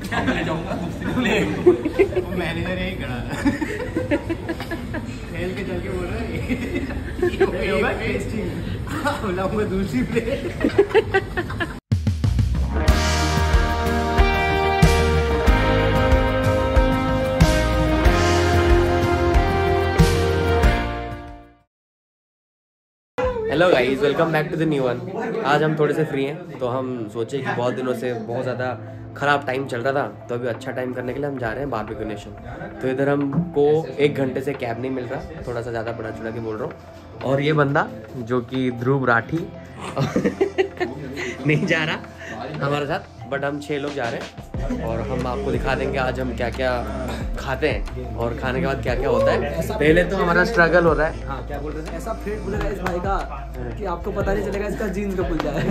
मैं जाऊंगा मैनेजर यही खड़ा खेल के चल के बोल रहा है दूसरी plate. Hello guys, welcome back to the new one. आज हम थोड़े से फ्री हैं, तो हम सोचे कि बहुत दिनों से बहुत ज़्यादा ख़राब टाइम चल रहा था, तो अभी अच्छा टाइम करने के लिए हम जा रहे हैं बारबेक्यू नेशन। तो इधर हमको 1 घंटे से कैब नहीं मिल रहा, थोड़ा सा ज़्यादा बड़ा चुड़ा के बोल रहा हूँ। और ये बंदा जो कि ध्रुव राठी नहीं जा रहा हमारे साथ, बट हम 6 लोग जा रहे हैं और हम आपको दिखा देंगे आज हम क्या क्या खाते हैं और खाने के बाद क्या क्या होता है। पहले तो हमारा स्ट्रगल हो रहा है। हाँ, क्या बोल रहे थे? ऐसा पेट खुलेगा इस भाई का कि आपको पता नहीं चलेगा इसका जीन्स का खुल जाए।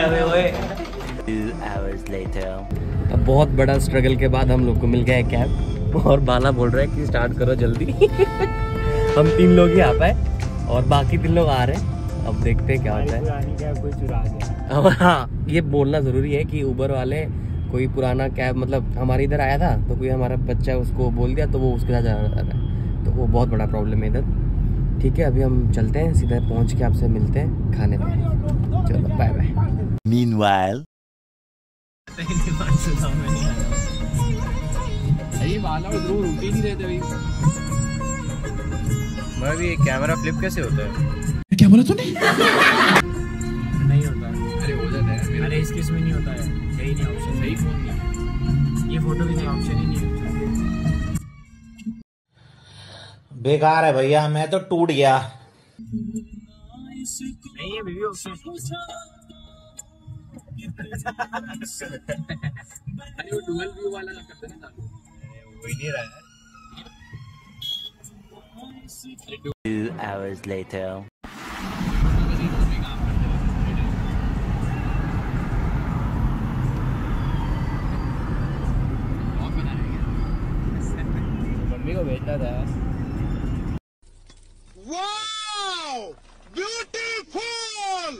2 hours later। अब बहुत बड़ा स्ट्रगल के बाद हम लोग को मिल गया है कैब, और बाला बोल रहा है कि स्टार्ट करो जल्दी। हम 3 लोग ही आ पाए और बाकी 3 लोग आ रहे हैं। अब देखते हैं क्या होता है। कोई चुरा गया। और हाँ, ये बोलना ज़रूरी है कि उबर वाले कोई पुराना कैब, मतलब हमारे इधर आया था तो कोई हमारा बच्चा उसको बोल दिया तो वो उसके साथ जा रहा था, तो वो बहुत बड़ा प्रॉब्लम है इधर। ठीक है, अभी हम चलते हैं, सीधा पहुंच के आपसे मिलते हैं खाने पे। चलो बाय बाय। Meanwhile, भाई ये कैमरा फ्लिप कैसे होता है? क्या बोला तूने? नहीं होता। अरे हो जाता है। अरे इसके इसमें नहीं होता है, यही नहीं ऑप्शन, सही फोन नहीं। ये फोटो भी नहीं, ऑप्शन ही नहीं है। बेकार है भैया, मैं तो टूट गया। नहीं है वीडियो ऑप्शन। अरे वो डुअल व्यू वाला करते नहीं था, वो ही नहीं रहा है। 2 hours later. मम्मी को भेजना था। Wow! Beautiful!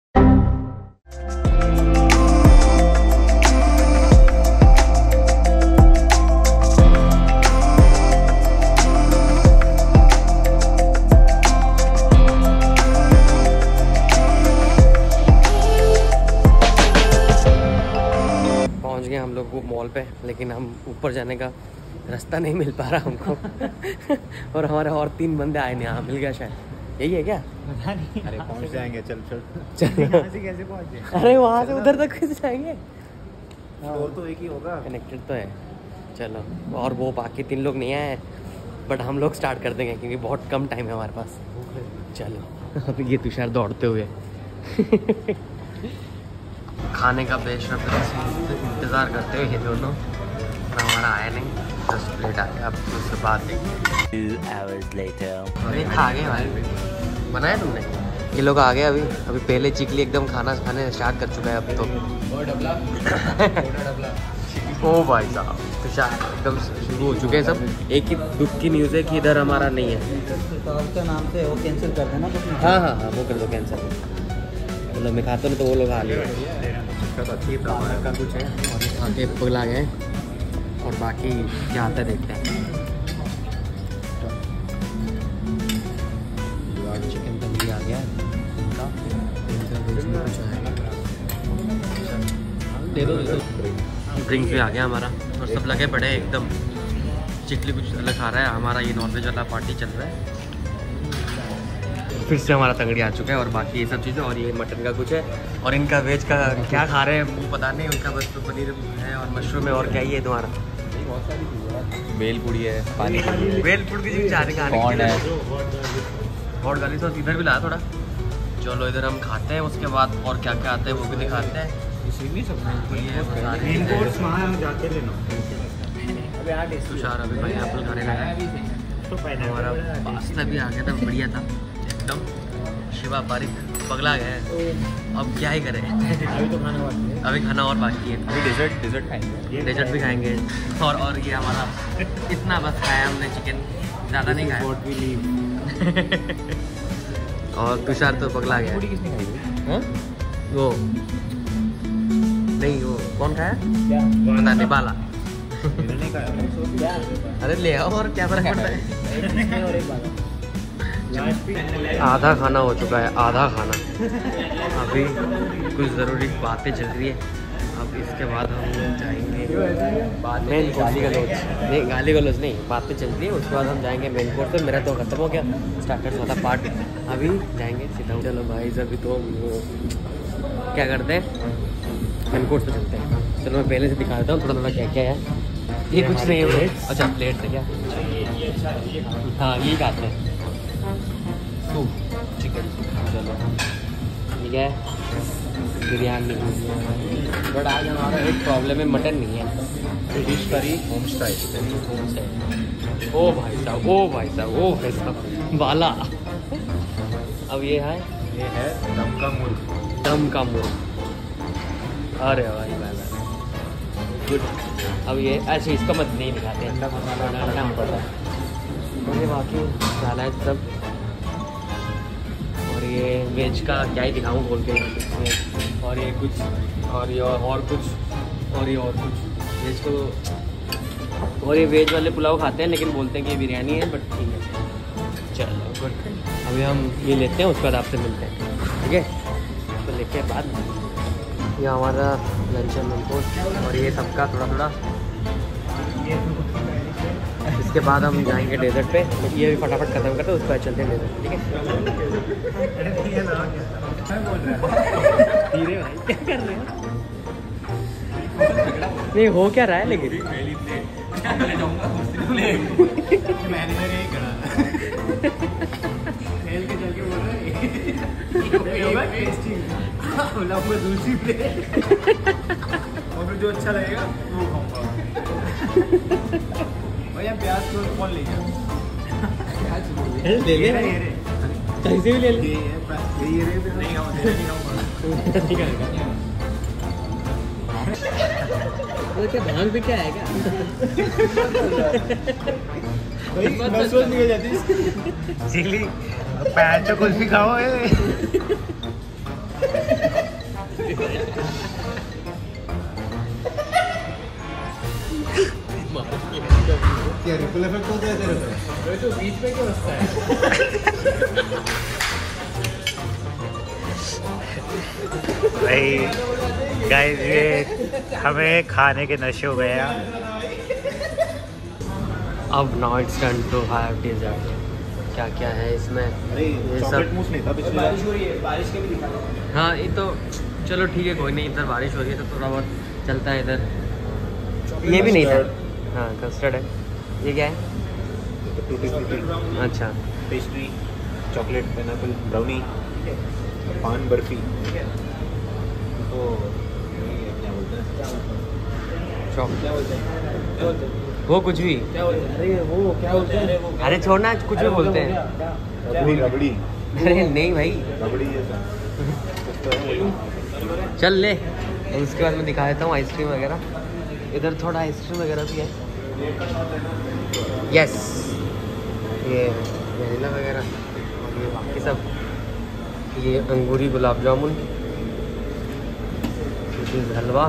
पहुंच गए हम लोग को मॉल पे, लेकिन हम ऊपर जाने का रास्ता नहीं मिल पा रहा हमको। और हमारे और 3 बंदे आए नहीं। हाँ, मिल गया शायद, यही है क्या? पता नहीं। अरे पहुंच जाएंगे, चल चल चल। यहाँ से कैसे पहुंचे? अरे वहाँ से उधर तक कैसे जाएंगे? फ्लोर तो एक ही होगा। कनेक्टेड तो है। चलो, और वो बाकी 3 लोग नहीं आए, बट हम लोग स्टार्ट कर देंगे क्योंकि बहुत कम टाइम है हमारे पास। चलो, अब ये तुषार दौड़ते हुए खाने का बेशर्मी से इंतज़ार करते हुए ये दोनों, और हमारा आया नहीं। 10 प्लेट आ गया, अब उसके बाद 2 hours later. अरे खा गए भाई, बनाया तुमने? ये लोग आ गए अभी पहले चिकली एकदम खाना खाने स्टार्ट कर चुका है अब तो। और डबला ओ भाई साहब, तुषार एकदम शुरू हो चुके हैं सब। एक ही दुख की न्यूज़ है कि इधर हमारा नहीं है। आपका नाम से वो कैंसिल कर देना। हाँ हाँ हाँ, वो कर दो कैंसिल। मतलब मैं खाता नहीं तो वो लोग आ लिए का कुछ है, और आगे पगला गए, और बाकी क्या आता है देखते हैं। चिकन तंदूरी आ गया है, दे दो। ड्रिंक्स भी आ गया हमारा, और सब लगे पड़े हैं एकदम। चिकली कुछ अलग खा रहा है, हमारा ये नॉनवेज वाला पार्टी चल रहा है। फिर से हमारा तंगड़ी आ चुका है, और बाकी ये सब चीज़ें, और ये मटन का कुछ है, और इनका वेज का क्या खा रहे हैं वो पता नहीं। उनका बस तो पनीर है और मशरूम है, और क्या ये तुम्हारा? बेलपुड़ी है, पानी बेलपुड़ की चीज़ खाने का और गाली सॉस इधर भी ला थोड़ा। चलो इधर हम खाते हैं, उसके बाद और क्या क्या आता है वो भी दिखाते हैं। तुषार अभी पाइनएप्पल खाने लगा। हमारा पास्ता भी आ गया था, बढ़िया था एकदम। शिवा बारिक पगला गया है, अब क्या ही करें। अभी तो खाना बाकी है, अभी खाना और बाकी है। अभी डेजर्ट खाएंगे, डेजर्ट भी खाएंगे। और ये हमारा इतना बस खाया हमने, चिकन ज़्यादा नहीं खाया। और तुषार तो पगला गया। वो नहीं, वो कौन खाया? पता नहीं, बाला अरे ले आओ और क्या फर्क पड़ता है। आधा खाना हो चुका है, आधा खाना। अभी कुछ ज़रूरी बातें चल रही है। अब इसके बाद हम जाएंगे मेन गाली गलौज नहीं, गाली गलौज नहीं, बातें चल रही है। उसके बाद हम जाएंगे मेन कोर्स पे। मेरा तो खत्म हो गया स्टार्टर्स वाला पार्ट, अभी जाएंगे सीधा। चलो भाई अभी तो क्या करते हैं, मेन कोर्स पे चलते हैं। चलो मैं पहले से दिखा देता हूँ थोड़ा थोड़ा क्या क्या है। ये कुछ नहीं है, अच्छा प्लेट से क्या, हाँ यही खाते हैं, सूप चिकन। चलो ठीक है, बिरयानी। बट आज हमारा एक प्रॉब्लम है, मटन नहीं है। Fish curry home style. ओ भाई साहब, ओ भाई साहब, ओ भाई साहब वाला। अब ये है दम का मुर्ग। दम का मुर्ग, अरे भाई भाई गुड। अब ये ऐसे इसका मत नहीं दिखाते हैं, नाम पड़ता है मुझे। बाकी डाला है सब। और ये वेज का क्या ही दिखाऊँ बोल के, और ये कुछ, और ये और कुछ, और ये और कुछ वेज को। और ये वेज वाले पुलाव खाते हैं लेकिन बोलते हैं कि ये बिरयानी है, बट ठीक है चलो गुड। अभी हम ये लेते हैं, उसके बाद आपसे मिलते हैं, ठीक है। तो लेके बाद ये हमारा लंच एंड कोर्स, और ये सबका थोड़ा थोड़ा। इसके बाद हम जाएंगे डेजर्ट पे, तो ये भी फटाफट खत्म करते हैं, उसके बाद चलते हैं डेजर्ट, ठीक है। धीरे भाई क्या कर रहे हैं, नहीं हो क्या रहा है लेकिन दूसरी प्लेट और फिर जो अच्छा लगेगा वो खाऊंगा। भैया प्याज को कौन लेगा? ले ले कैसे भी ले ले। नहीं खाऊंगा। क्या भांग पे क्या है क्या? सोच निकल जाती है चिली पैर तो कुछ भी खाओ है। क्या रिपल इफेक्ट होता है तेरे पे? तो बीच में क्यों हंसता है? भाई गाइस ये हमें खाने के नशे हो गए हैं। अब now it's turn to have dessert. क्या क्या है इसमें, ये सब बारिश हो रही है, बारिश के भी दिखा। हाँ ये तो चलो ठीक है, कोई नहीं। इधर बारिश हो रही है तो थोड़ा बहुत चलता है इधर। ये भी नहीं था, हाँ कस्टर्ड है। ये क्या है? टूटी फ्रूटी, अच्छा पेस्ट्री, चॉकलेट, पाइनएप्पल, ब्राउनी, पान बर्फी। तो क्या बोलते हैं, वो कुछ भी, अरे वो क्या बोलते हैं? अरे छोड़ना, कुछ भी बोलते हैं। रबड़ी रबड़ी अरे नहीं भाई, रबड़ी जैसा चल ले। और उसके बाद मैं दिखा देता हूँ आइसक्रीम वगैरह। इधर थोड़ा आइसक्रीम वगैरह भी है। यस, ये वनीला वगैरह, और ये बाकी सब। ये अंगूरी गुलाब जामुन, हलवा,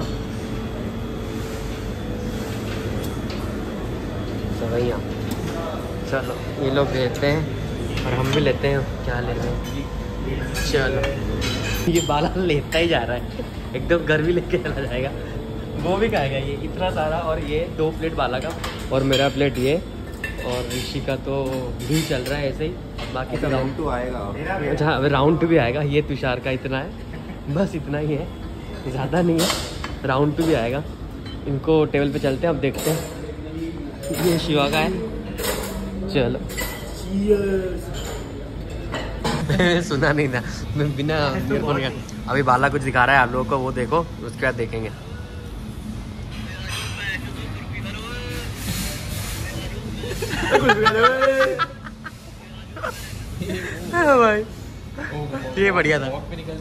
सवैयाँ। चलो ये लोग लेते हैं और हम भी लेते हैं। क्या ले रहे हैं? चलो ये बाला लेता ही जा रहा है, एकदम घर भी लेके चला जाएगा। वो भी खाएगा ये इतना सारा। और ये 2 प्लेट बाला का और मेरा प्लेट ये, और ऋषि का तो भी चल रहा है ऐसे ही। बाकी सब राउंड 2 आएगा। अच्छा अब राउंड 2 भी आएगा। ये तुषार का इतना है, बस इतना ही है, ज़्यादा नहीं है। राउंड 2 भी आएगा। इनको टेबल पे चलते हैं, अब देखते हैं। ये शिवा का है। चलो सुना नहीं था मैं, बिना ईयरफोन का। अभी बाला कुछ दिखा रहा है आप लोगों को, वो देखो, उसके बाद देखेंगे। हाँ भाई ये बढ़िया था।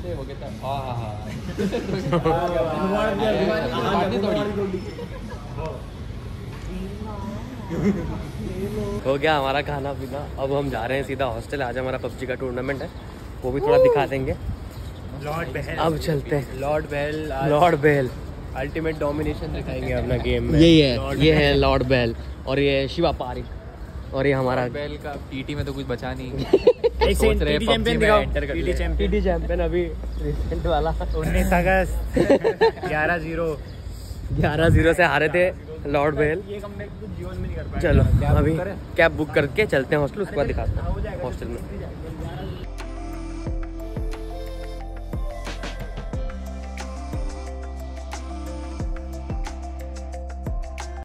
हो गया हमारा खाना पीना। अब हम जा रहे हैं सीधा हॉस्टल। आज हमारा पबजी का टूर्नामेंट है, वो भी थोड़ा दिखा देंगे। लॉर्ड बेल, अब चलते हैं। Lord Bell, Lord Bell ultimate domination दिखाएंगे अपना गेम में। यही है, ये है लॉर्ड बेल और ये शिवा पारिक और ये हमारा बेल का टीटी में तो कुछ बचा नहीं। सोच रहे PUBG चैंपियन में दिखाओ, enter कर TT ले। चैंपियन। टीटी चैंपियन अभी रिसेंट वाला 19 अगस्त 11-0 11-0 से हारे थे लॉर्ड बेल। ये कमबैक तो जीवन में नहीं कर पाएगा। चलो अभी कैब बुक करके चलते हैं हॉस्टल, उसके बाद दिखाते हैं हॉस्टल में।